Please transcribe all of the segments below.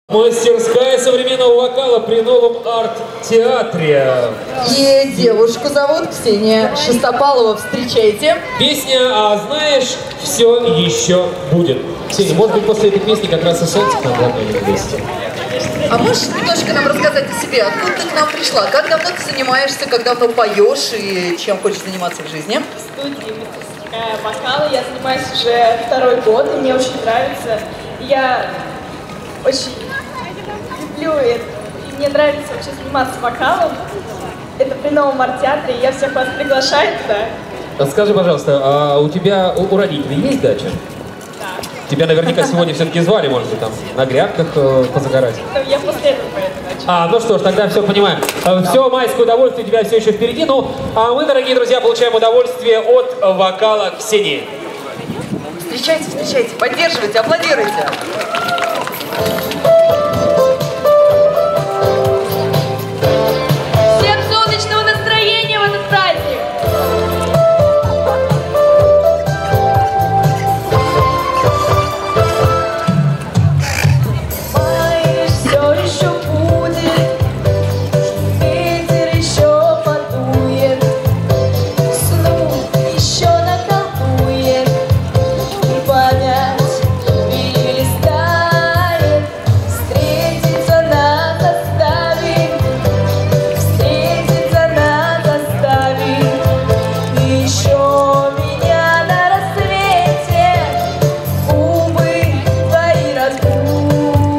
Мастерская современного вокала при новом арт-театре. И девушку зовут Ксения Шестопалова. Встречайте. Песня «А знаешь, все еще будет». Ксения, может быть, после этой песни как раз и солнце к нам глобально вместе. А можешь немножко нам рассказать о себе? Откуда ты к нам пришла? Как давно ты занимаешься, как давно поешь и чем хочешь заниматься в жизни? В студии мастерская вокала. Я занимаюсь уже 2-й год, и мне очень нравится. Я очень люблю это. И мне нравится вообще заниматься вокалом. Это при новом арт-театре, и я всех вас приглашаю туда. Скажи, пожалуйста, а у тебя, у родителей есть дача? Да. Тебя наверняка сегодня все-таки звали, может быть, там, на грядках позагорать. Я после этого поеду дачу. Ну что ж, тогда все понимаем. Все майское удовольствие у тебя все еще впереди. Ну, а мы, дорогие друзья, получаем удовольствие от вокала Ксении. Встречайте, встречайте, поддерживайте, аплодируйте. Всем солнечного настроения в этот праздник! Май все еще будет, ветер еще подует, сну еще наколдует, и память перелистает, встретиться нас заставит, и еще меня на рассвете губы твои разбудят.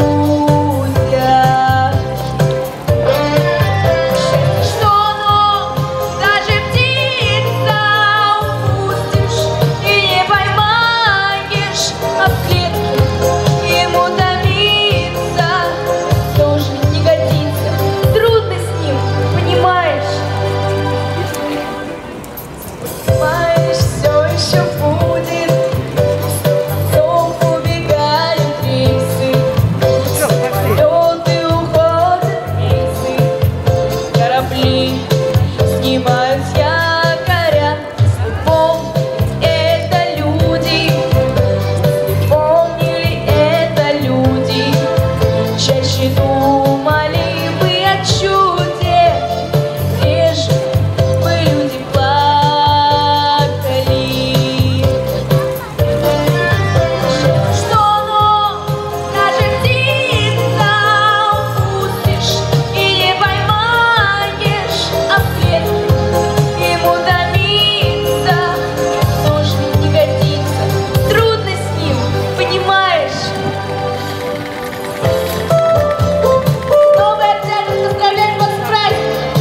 Что, но даже птица упустишь и не поймаешь, а в клетке ему томиться тоже не годится. Трудно с ним, понимаешь? Понимаешь, все еще будет, снов убегают рейсы, самолеты уходят рейсы, корабли снимают с якоря. Если помнить это люди, если помнили это люди, чаще думали бы о чуде, реже бы люди плакали. Что, но даже птица упустишь и не поймаешь, а в клетке ему томиться тоже не годится. Трудно с ним, понимаешь? Новый арт-театр поздравляет вас с праздником!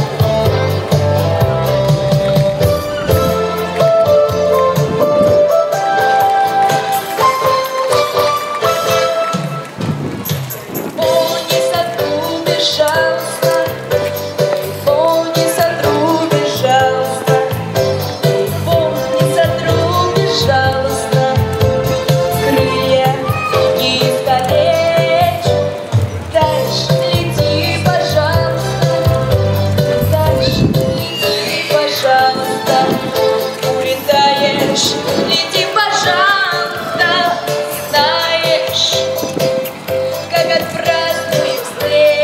Помни, сотру, безжалостно, помни, сотру, безжалостно, помни, сотру, безжалостно, крылья не искалечь. Дальше лети, пожалуйста, дальше лети, пожалуйста, улетаешь, лети, пожалуйста, знаешь, как отпразднуем встреч.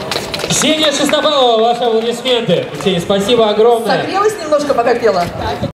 Ксения Шестопалова, ваши аплодисменты. Ксения, спасибо огромное. Согрелась немножко, пока пела?